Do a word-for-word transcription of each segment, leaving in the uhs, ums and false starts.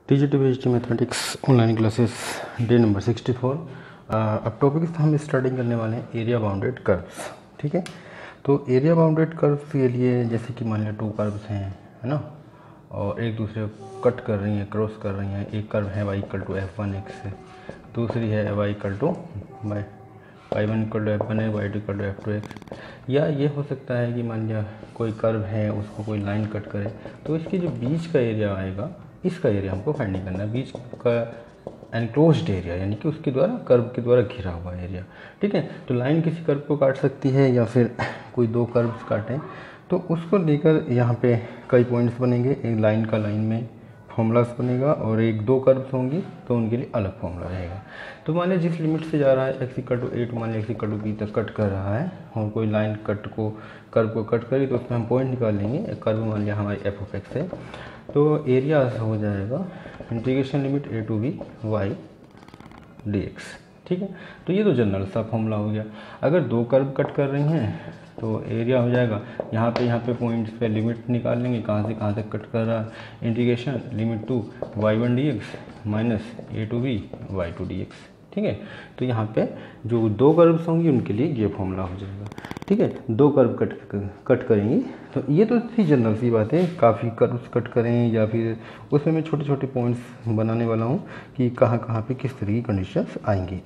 TGT PhD mathematics online classes day number sixty four. अब topics हम starting करने वाले हैं एरिया बाउंडेड कर्व्स। ठीक है, तो एरिया बाउंडेड कर्व्स के लिए जैसे कि मान लिया टू कर्व्स हैं, है ना, और एक दूसरे को कट कर रही हैं, क्रॉस कर रही हैं। एक कर्व है Y equal to F one X से, दूसरी है Y equal to Y Y one equal to F one है, Y two equal to F two X. या ये हो सकता है कि मान लिया कोई कर्व है, उसको कोई लाइन कट करे, तो इसकी जो बीच का एरिया आएगा, इसका एरिया हमको फाइंड नहीं करना है। बीच का एनक्लोज्ड एरिया यानी कि उसके द्वारा कर्व के द्वारा घिरा हुआ एरिया। ठीक है, तो लाइन किसी कर्व को काट सकती है या फिर कोई दो कर्व्स काटें, तो उसको लेकर यहाँ पे कई पॉइंट्स बनेंगे। एक लाइन का लाइन में फॉर्मूलास बनेगा और एक दो कर्व्स होंगी तो उनके लिए अलग फॉर्मूला रहेगा। तो मान लिया जिस लिमिट से जा रहा है x equal to a to मान लिया एक्स इक्वल टू बी तक कट कर रहा है और कोई लाइन कट को कर्व को कट करी, तो उसमें हम पॉइंट निकाल लेंगे। एक कर्व मान लिया हमारी एफ ऑफ एक्स है, तो एरिया हो जाएगा integration limit a to b y d x. ठीक है, तो ये तो जनरल सा फॉर्मूला हो गया। अगर दो कर्व कट कर रही हैं तो एरिया हो जाएगा, यहाँ पे यहाँ पे पॉइंट्स पे लिमिट निकाल लेंगे कहाँ से कहाँ तक कट कर रहा है। Integration limit to y one d x minus a to b y two d x. ठीक है, तो यहाँ पे जो दो कर्व्स होंगी उनके लिए ये फॉर्मूला हो जाएगा। ठीक है, दो कर्व कट कट करेंगी, तो ये तो थी जनरल सी बात है। काफ़ी कर्व्स कट करें या फिर उसमें मैं छोटे छोटे पॉइंट्स बनाने वाला हूँ कि कहाँ कहाँ पे किस तरह की कंडीशंस आएंगी।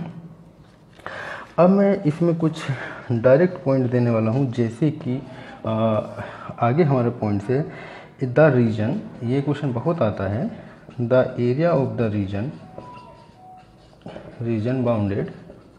अब मैं इसमें कुछ डायरेक्ट पॉइंट देने वाला हूँ, जैसे कि आ, आगे हमारे पॉइंट से द रीजन, ये क्वेश्चन बहुत आता है। The area of the region region bounded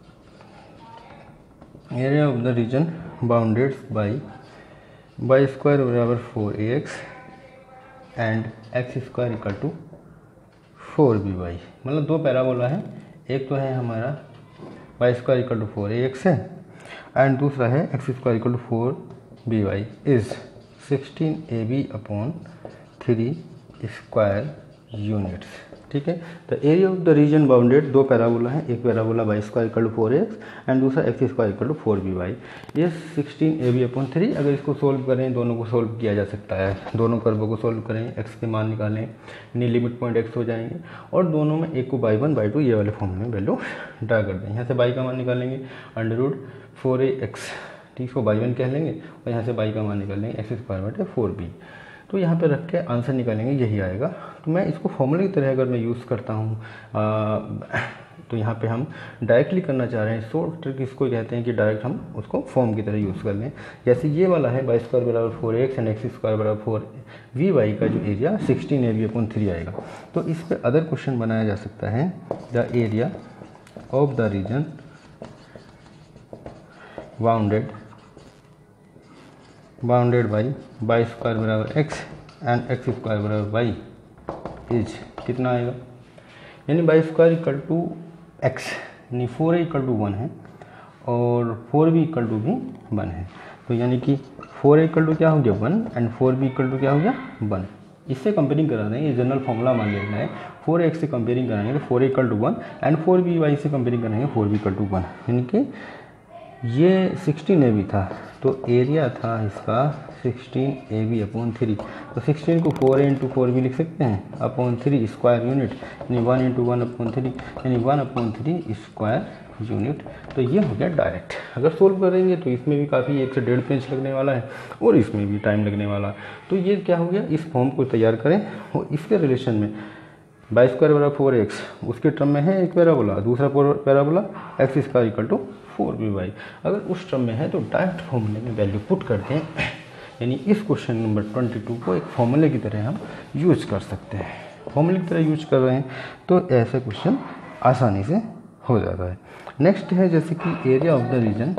area of the region bounded by by square बराबर four a x and x square equal to four b y. मतलब दो पैराबोला है, एक तो है हमारा y square equal to four a x है and दूसरा है x square equal to four b y is sixteen a b upon three square units. ठीक है, तो area of the region bounded दो पैराबोला है, एक parabola y square equal to four x and दूसरा x square equal to four b y. ये sixteen a b upon three, अगर इसको सोल्व करें, दोनों को सोल्व किया जा सकता है। दोनों कर्वों को सोल्व करें, एक्स के मान निकालें, यानी लिमिट पॉइंट एक्स हो जाएंगे और दोनों में एक को बाई वन बाई टू ये वाले फॉर्म में वैल्यू ड्रा कर दें। यहाँ से बाई का मान निकालेंगे under root four a x, ठीक, इसको बाई वन कह लेंगे और यहाँ से बाई का मान निकाल लेंगे एक्स स्क्वायर बटे फोर बी। तो यहाँ पे रख के आंसर निकालेंगे, यही आएगा। तो मैं इसको फॉर्मूले की तरह अगर मैं यूज़ करता हूँ तो यहाँ पे हम डायरेक्टली करना चाह रहे हैं। शॉर्ट ट्रिक इसको कहते हैं कि डायरेक्ट हम उसको फॉर्म की तरह यूज़ कर लें। जैसे ये वाला है वाई स्क्वायर बराबर four x and x square बराबर फोर वी वाई का जो area sixteen a b upon three आएगा। तो इस पर अदर क्वेश्चन बनाया जा सकता है। The area of the region bounded bounded by by square बराबर एक्स एंड एक्स स्क्वायर बराबर वाई इज कितना आएगा, यानी y square equal to x, यानी four a equal to one है और फोर बी इक्वल टू भी वन है। तो यानी कि फोर ए इक्वल टू क्या हो गया one and four b equal to क्या हो गया वन। इससे कंपेयरिंग करा रहे हैं, ये जनरल फॉर्मूला मान लेना है। फोर एक्स से कंपेयरिंग कराएंगे तो four a equal to one and four b y से कंपेयरिंग कराएंगे four b equal to one. यानी कि ये सिक्सटीन ए बी था तो एरिया था इसका sixteen a b upon three. तो सिक्सटीन को फोर ए इंटू फोर भी लिख सकते हैं अपॉन थ्री स्क्वायर यूनिट, यानी one into one upon three, यानी one upon three square unit. तो ये हो गया डायरेक्ट। अगर सोल्व करेंगे तो इसमें भी काफ़ी एक से डेढ़ पेज लगने वाला है और इसमें भी टाइम लगने वाला। तो ये क्या हो गया, इस फॉर्म को तैयार करें और इसके रिलेशन में बाई स्क्वायर बराबर फोर एक्स उसके टर्म में है एक पैराबोला, दूसरा parabola x square equal to four b y. अगर उस टर्म में है तो डायरेक्ट फॉर्मूले में वैल्यू पुट करते हैं, यानी इस क्वेश्चन नंबर ट्वेंटी टू को एक फॉर्मूले की तरह हम यूज कर सकते हैं। फॉर्मूले की तरह यूज कर रहे हैं तो ऐसा क्वेश्चन आसानी से हो जाता है। नेक्स्ट है जैसे कि area of the region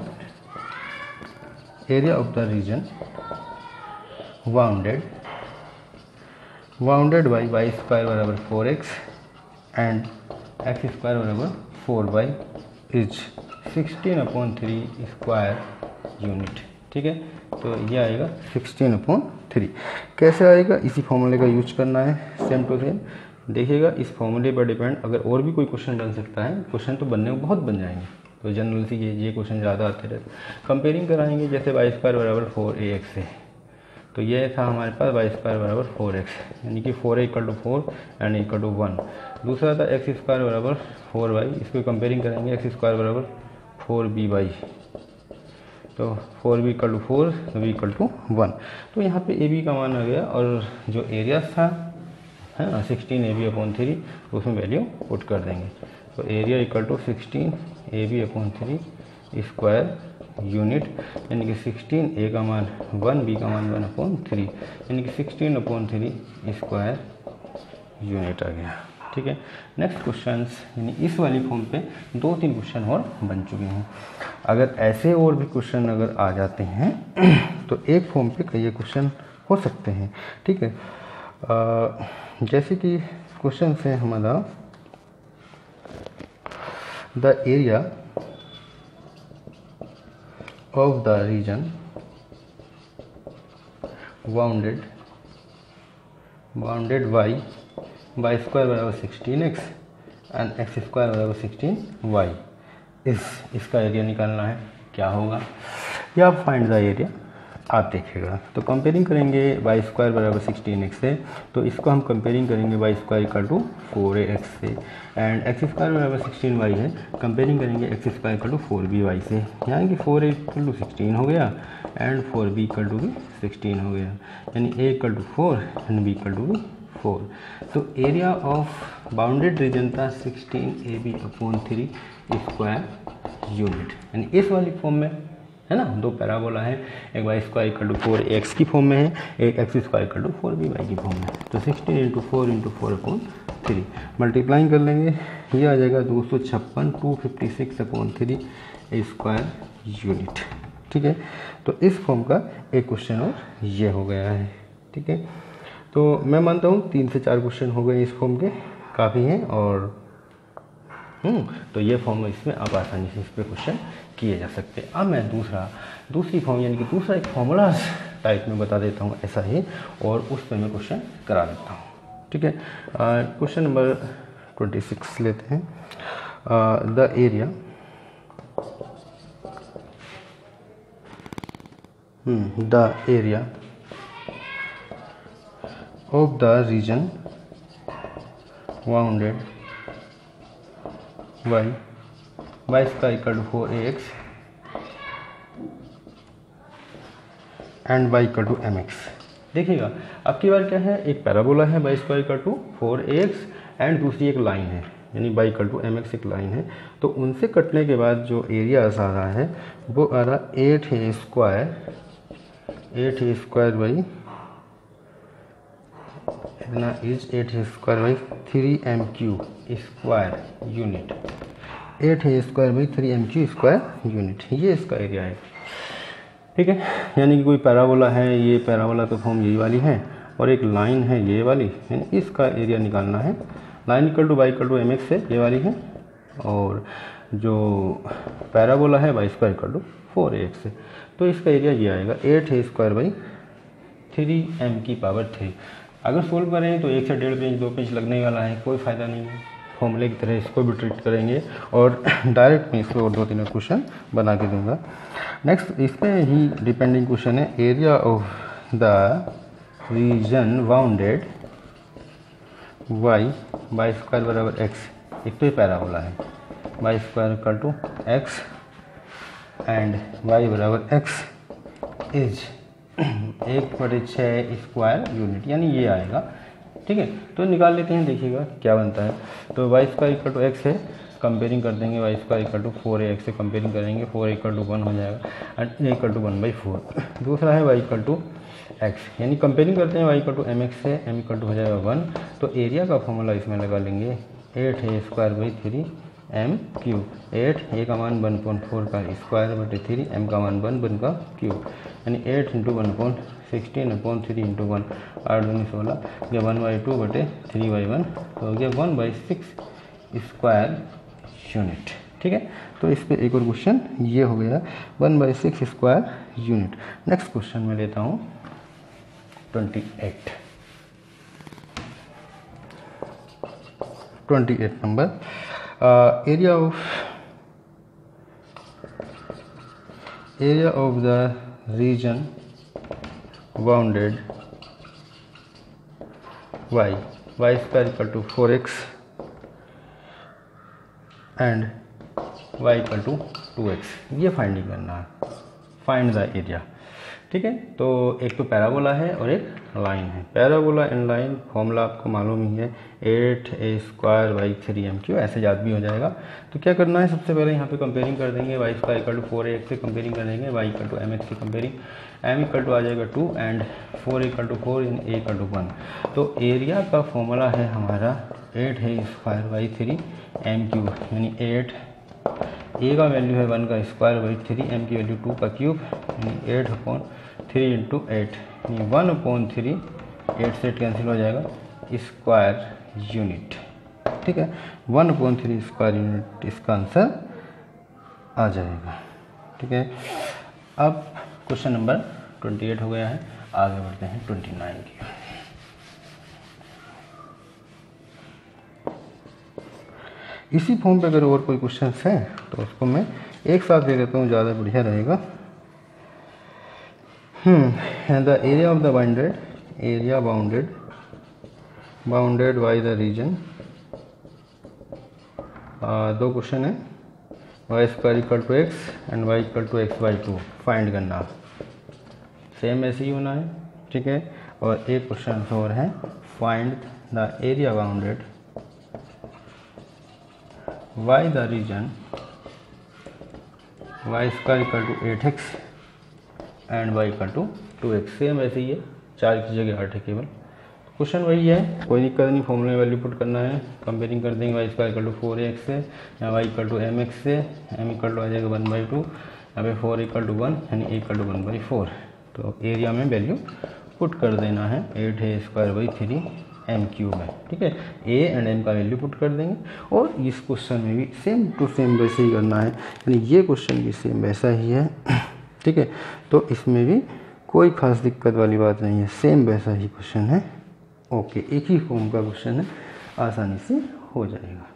area of the region bounded bounded by y square बराबर four x and x square बराबर four y is sixteen upon three square unit. ठीक है, तो ये आएगा सिक्सटीन अपॉन थ्री। कैसे आएगा, इसी फॉर्मूले का यूज करना है सेम टू सेम। देखिएगा इस फॉर्मूले पर डिपेंड, अगर और भी कोई क्वेश्चन बन सकता है, क्वेश्चन तो बनने में बहुत बन जाएंगे, तो जनरल से ये ये क्वेश्चन ज़्यादा आते रहते। कंपेयरिंग कराएंगे जैसे वाई स्क्वायर बराबर फोर ए एक्स है, तो ये था हमारे पास वाई स्क्वायर बराबर फोर एक्स, यानी कि four equal to four and equal to one. दूसरा था एक्स स्क्वायर बराबर फोर वाई, इसको कंपेयरिंग करेंगे एक्स स्क्वायर बराबर फोर बी वाई, तो four b equal to four, b equal to one. तो यहाँ पे ए बी का मान आ गया और जो एरिया था है ना sixteen a b upon three, उसमें वैल्यू पुट कर देंगे। तो area equal to sixteen a b upon three square unit, यानी कि सिक्सटीन ए का मान वन, बी का मान वन अपॉन थ्री, यानी कि sixteen upon three square unit आ गया। ठीक है, नेक्स्ट क्वेश्चन, यानी इस वाली फॉर्म पे दो तीन क्वेश्चन और बन चुके हैं। अगर ऐसे और भी क्वेश्चन अगर आ जाते हैं तो एक फॉर्म पे कई क्वेश्चन हो सकते हैं। ठीक है, आ, जैसे कि क्वेश्चन है हमारा the area of the region bounded bounded by y square बराबर sixteen x and x square बराबर सिक्सटीन वाई, इस इसका एरिया निकालना है। क्या होगा, या आप फाइंड द एरिया आप देखिएगा। तो कंपेयरिंग करेंगे वाई स्क्वायर बराबर सिक्सटीन एक्स से, तो इसको हम कंपेयरिंग करेंगे y square equal to four a x से, एंड एक्स स्क्वायर बराबर सिक्सटीन वाई है, कंपेयरिंग करेंगे x square equal to four b y से। यहाँ कि four a equal to sixteen हो गया and four b equal to भी सिक्सटीन हो गया, यानी a equal to four and b equal to भी फोर। तो एरिया ऑफ बाउंडेड रीजन था sixteen a b upon three square unit, यानी इस वाली फॉर्म में है ना, दो पैराबोला है, एक y square equal to four x की फॉर्म में है, एक x square equal to four b y की फॉर्म में। तो sixteen into four into four upon three multiplying कर लेंगे, ये आ जाएगा दो सौ छप्पन two fifty six upon three square unit. ठीक है, तो इस फॉर्म का एक क्वेश्चन और ये हो गया है। ठीक है, तो मैं मानता हूँ तीन से चार क्वेश्चन हो गए इस फॉर्म के, काफ़ी हैं। और हम्म तो ये फॉर्म इसमें आप आसानी से इस पर क्वेश्चन किए जा सकते हैं। अब मैं दूसरा दूसरी फॉर्म यानी कि दूसरा एक फॉर्मूला टाइप में बता देता हूँ ऐसा ही, और उस पर मैं क्वेश्चन करा देता हूँ। ठीक है, क्वेश्चन नंबर ट्वेंटी सिक्स लेते हैं। The area the area of the region bounded y y square equal to four a x and y equal to m x. देखिएगा अब की बार क्या है, एक पैराबोला है y square equal to four a x and दूसरी एक line है, यानी y equal to m x एक लाइन है। तो उनसे कटने के बाद जो एरिया आ रहा है वो आ रहा eight a square eight a square by इतना is eight a square by three m cube square unit, eight a square by three m cube square unit, ये इसका एरिया है। ठीक है, यानी कि कोई पैराबोला है, ये पैराबोला तो फॉर्म यही वाली है, और एक लाइन है ये वाली, यानी इसका एरिया निकालना है। Line equal to y equal to m x है, ये वाली है, और जो पैराबोला है y square equal to four a x है। तो इसका एरिया ये आएगा eight a square by three m की पावर थ्री। अगर सोल्व करें तो एक से डेढ़ पेज दो पेज लगने वाला है, कोई फ़ायदा नहीं है। फॉर्मूले की तरह इसको भी ट्रीट करेंगे और डायरेक्ट मैं इसको और दो तीन क्वेश्चन बना के दूंगा। नेक्स्ट इसमें ही डिपेंडिंग क्वेश्चन है, area of the region bounded y y square बराबर एक्स, एक तो ये पैराबोला है, y square equal to x and y बराबर एक्स इज एक बटे छः स्क्वायर यूनिट, यानी ये आएगा। ठीक है, तो निकाल लेते हैं, देखिएगा क्या बनता है। तो y square equal to x है, कंपेयरिंग कर देंगे y square equal to four x से कंपेयरिंग करेंगे, फोर इक्वल टू वन हो जाएगा and a equal to one by four. दूसरा है वाई इक्वल टू एक्स, यानी कंपेयरिंग करते हैं y equal to m x से, एम इक्वल टू हो जाएगा वन। तो एरिया का फॉर्मूला इसमें लगा लेंगे, eight a square by three m cube, eight a का मान वन पॉइंट फोर का स्क्वायर बटे थ्री, एम का मान वन वन का क्यूब, यानी eight into one point sixteen upon three into one, आठ दूनी सोलह, या वन बाई टू बटे थ्री बाई वन, तो हो गया one by six square unit. ठीक है, तो इस पर एक और क्वेश्चन ये हो गया, one by six square unit. Next question मैं लेता हूँ twenty eight twenty eight number. Area of area of the region bounded y y square equal to four x and y equal to two x, ये finding करना है, find the area. ठीक है, तो एक तो पैराबोला है और एक लाइन है। पैराबोला एंड लाइन फॉर्मूला आपको मालूम ही है, eight a square by three m cube, ऐसे याद भी हो जाएगा। तो क्या करना है, सबसे पहले यहाँ पे कंपेयरिंग कर देंगे, y square equal to four a x से कंपेयरिंग कर देंगे, y equal to m x से कंपेयरिंग, एम इक्वल टू आ जाएगा two and four equal to four इन ए इक्वल टू वन। तो एरिया का फॉर्मूला है हमारा एट है square by three m cube, यानी एट ए का वैल्यू है वन का स्क्वायर बाई थ्री, एम की वैल्यू टू का क्यूब, यानी eight upon three into eight, यानी वन अपॉन थ्री, एट से एट कैंसिल हो जाएगा, स्क्वायर यूनिट। ठीक है, one upon three square unit इसका आंसर आ जाएगा। ठीक है, अब क्वेश्चन नंबर ट्वेंटी एट हो गया है, आगे बढ़ते हैं ट्वेंटी नाइन की। इसी फॉर्म पे अगर और कोई क्वेश्चन है तो उसको मैं एक साथ दे देता हूँ, ज़्यादा बढ़िया रहेगा। Hmm the area of the bounded area bounded bounded by the region, दो क्वेश्चन है, y square equal to x and y equal to x by two find करना, सेम ऐसे ही होना है। ठीक है, और एक क्वेश्चन और है, find the area bounded by the region y square equal to eight x and y equal to two x, same ऐसे ही है, चार की जगह आठ है केवल। क्वेश्चन वही है, कोई दिक्कत नहीं, फॉर्मूले में वैल्यू पुट करना है, कंपेयरिंग कर देंगे y square equal to four x से या y equal to m x से, एम इक्वल टू आ जाएगा वन बाई टू, यहाँ पे फोर इक्वल टू वन यानी a equal to one by four. तो एरिया में वैल्यू पुट कर देना है, एट है square by three m cube है। ठीक है, ए एंड एम का वैल्यू पुट कर देंगे, और इस क्वेश्चन में भी सेम टू सेम वैसे ही करना है, यानी ये क्वेश्चन भी सेम वैसा ही है। ठीक है, तो इसमें भी कोई खास दिक्कत वाली बात नहीं है, सेम वैसा ही क्वेश्चन है। ओके, एक ही फॉर्म का क्वेश्चन है, आसानी से हो जाएगा।